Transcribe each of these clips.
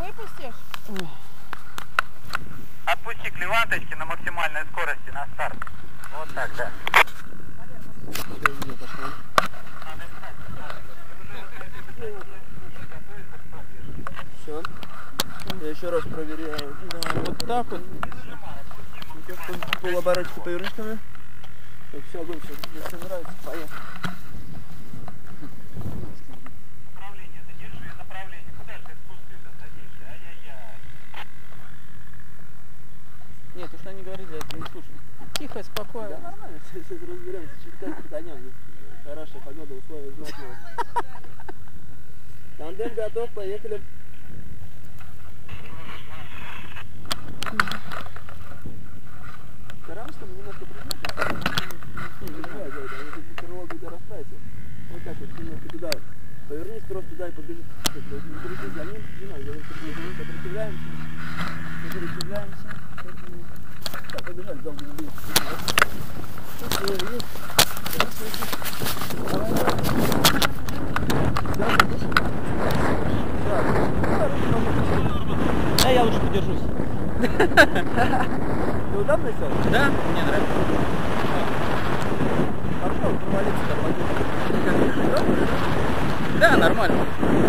Выпустишь? Отпусти клеванточки на максимальной скорости на старт. Вот так, да. Все. Я еще раз проверяю. Да, вот так вот. Полоборотики поверничками. Все, огонь, все нравится. Поехали. Направление, задержи направление. Куда же ты спустился, садишься? Ай-яй-яй. Нет, уж не говорили, это не слушай. Тихо, спокойно. Да, нормально, сейчас разберемся, чуть крутанем. Хорошая погода, условия знатные. Тандем готов, поехали. Стараемся немножко прижать, не переживай, они тут крыло будет расправиться. Вот так вот немножко туда. Повернись просто туда и побежи. Не крутись за ним, не надо, сопротивляемся. Да, побежали, долго не будет. Да, я лучше подержусь. Ты удобно сел? Да, мне нравится. Хорошо, провалиться там. Да, нормально.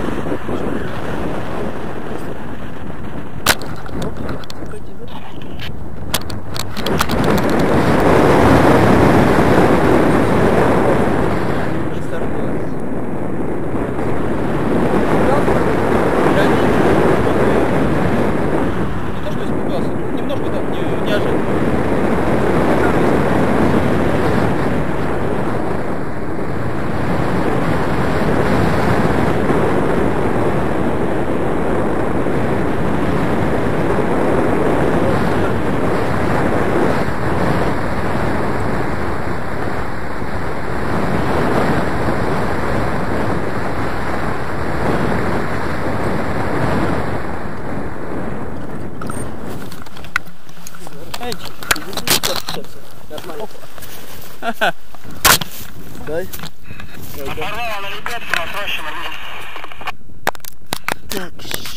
Дай. Оборвала на ребятку на проще. Так.